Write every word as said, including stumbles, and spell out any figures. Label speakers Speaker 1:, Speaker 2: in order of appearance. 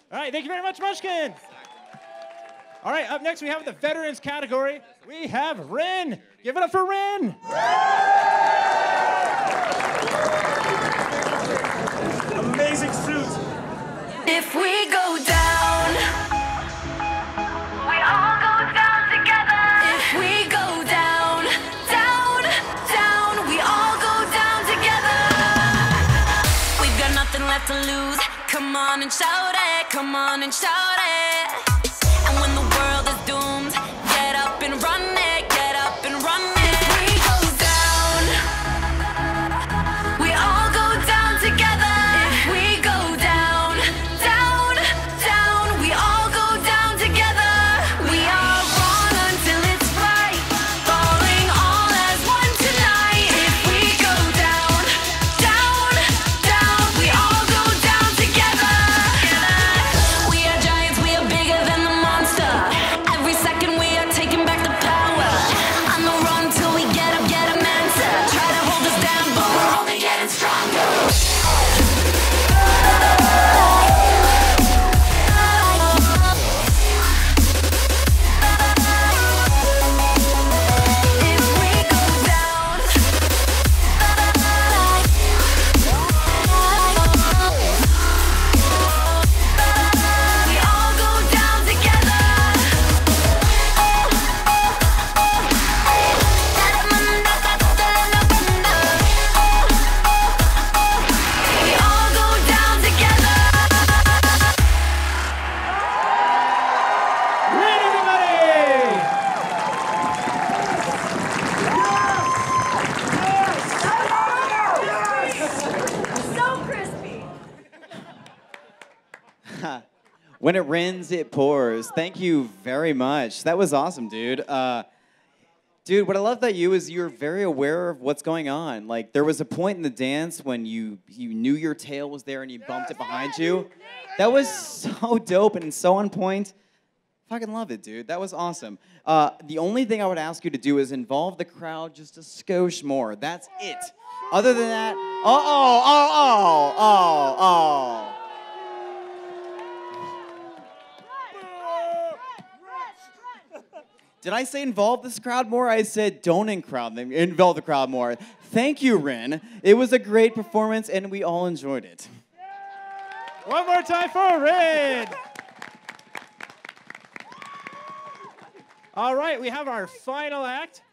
Speaker 1: All right, thank you very much, Munchkin. All right, up next we have the veterans category. We have Rinn. Give it up for Rinn.
Speaker 2: Amazing suit.
Speaker 3: If we go down, we all go down together. If we go down, down, down, we all go down together. We've got nothing left to lose. Come on and shout it, come on and shout it. And when the world is doomed, get up and run it, get up and run it. If we go down, we all go down together. If we go down, down, down, we all go down together. We are wrong until it's right, falling all as one tonight. If we go down, down, down, we all go down together. We are giants, we are bigger than the monster. Every second we are taking back the power. On the run till we get up, get an answer. Try to hold us down, but we're only getting stronger. If we go down, we all go down together. We all go down together.
Speaker 1: Rinn, everybody!
Speaker 3: So crispy.
Speaker 4: When it rains, it pours. Thank you very much. That was awesome, dude. Uh, dude, what I love about you is you're very aware of what's going on. Like, there was a point in the dance when you you knew your tail was there and you bumped it behind you. That was so dope and so on point. Fucking love it, dude. That was awesome. Uh, the only thing I would ask you to do is involve the crowd just a skosh more. That's it. Other than that, uh-oh, oh, oh, oh, oh. Did I say involve this crowd more? I said don't in crowd, involve the crowd more. Thank you, Rinn. It was a great performance, and we all enjoyed it.
Speaker 1: One more time for Rinn. All right, we have our final act.